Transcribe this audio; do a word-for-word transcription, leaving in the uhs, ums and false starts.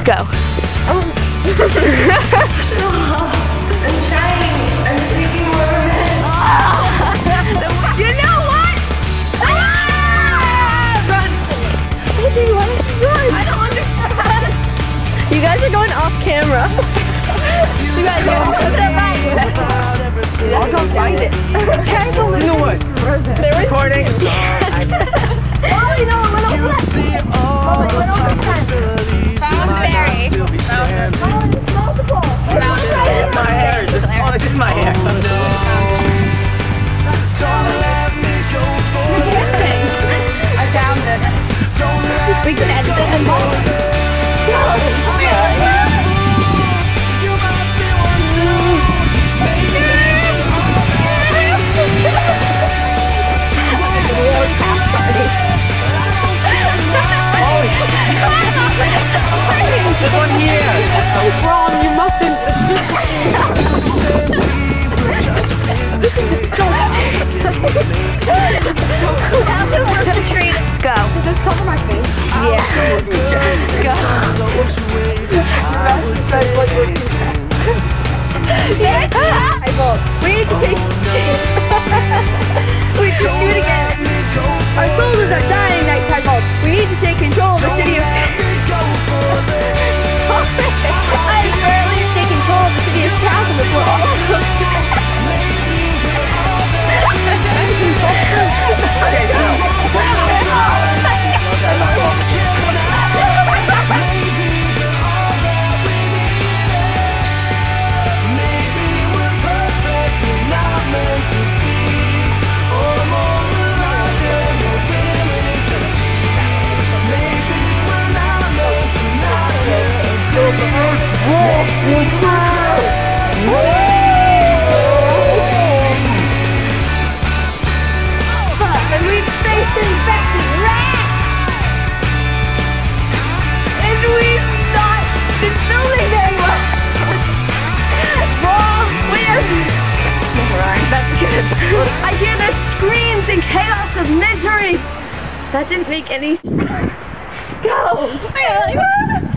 Go. Oh. I'm trying. I'm speaking more of it. You know what? Ah! Run. What do you want to run? I don't understand. You guys are going off camera. You guys are going to right. I'll go find it. Okay, you know what? They're recording. Oh, you know, a little less. Oh, a little less. Found berry. Oh, it's multiple. Found it. My hair. Oh, it's just my hair. I found it. We can edit it and all. One year. Wrong, you mustn't. Go. Just cover my face. Yeah. Go. Yes. I vote. We need to take. We need to do it again. Our soldiers are dying, Night Typhoon. We need to take control of the city of. I barely take control of the city of Castle as well. Okay, so. And we've faced infected rats! And we've not been filming very well! Wrong! Where? Alright, that's good. I hear the screams and chaos of misery! That didn't make any... Go!